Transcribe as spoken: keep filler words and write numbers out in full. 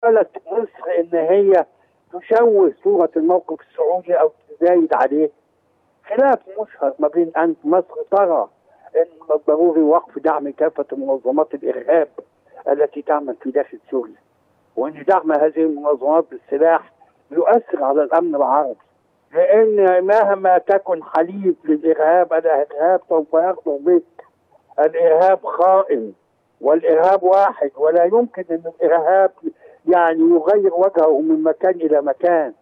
حاولت مصر ان هي تشوه صورة الموقف السعودي او تزايد عليه. خلاف مشهر ما بين ان مصر ترى ان من الضروري وقف دعم كافة منظمات الارهاب التي تعمل في داخل سوريا، وان دعم هذه المنظمات بالسلاح يؤثر على الامن العربي، لان مهما تكن حليف للارهاب الارهاب سوف يخضع بك. الارهاب خائن والارهاب واحد، ولا يمكن ان الارهاب يعني يغير وجهه من مكان الى مكان.